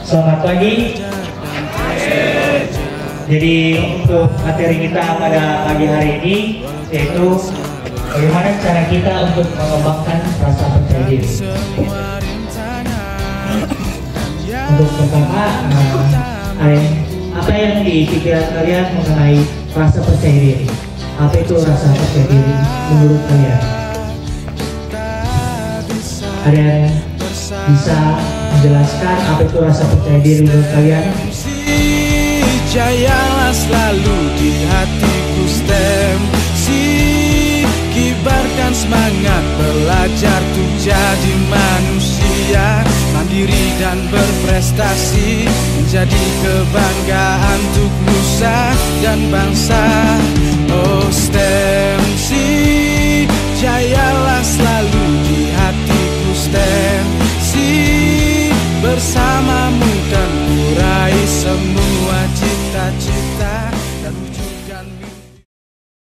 Selamat pagi. Jadi untuk materi kita pada pagi hari ini yaitu bagaimana cara kita untuk mengembangkan rasa percaya diri. Untuk pertama, apa yang di pikiran kalian mengenai rasa percaya diri? Apa itu rasa percaya diri menurut kalian? Ada yang bisa menjelaskan apa itu rasa percaya diri menurut kalian? Jayalah selalu di hatiku stem si kibarkan semangat belajar tuh jadi manusia mandiri dan berprestasi menjadi kebanggaan untuk nusa dan bangsa. Oh stem